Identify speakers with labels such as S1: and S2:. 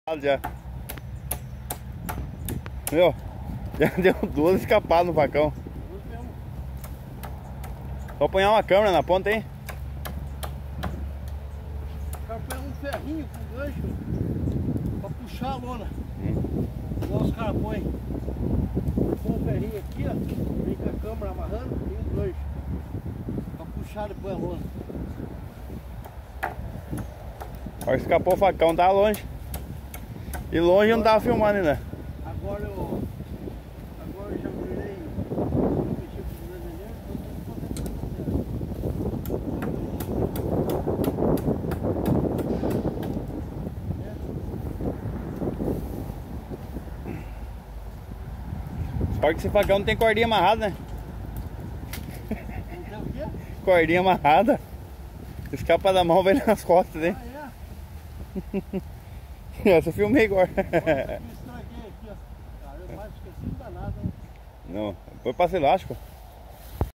S1: Já. Meu, já deu 12 escapadas no facão. Só apanhar uma câmera na ponta, hein?
S2: O cara põe um ferrinho com gancho pra puxar a lona. Igual os caras põem. Põe um ferrinho aqui, ó. Vem com a câmera amarrando e um gancho pra puxar depois a lona.
S1: Agora escapou o facão, tava longe. E longe eu não tava filmando ainda.
S2: Agora eu já virei.
S1: Só que esse facão não tem cordinha amarrada, né?
S2: Não tem o quê?
S1: Cordinha amarrada. Escapa da mão, vai nas costas, hein? Essa eu filmei agora.
S2: Estraguei aqui, ó. Cara, eu mais esqueci danado, hein?
S1: Não, foi para elástico.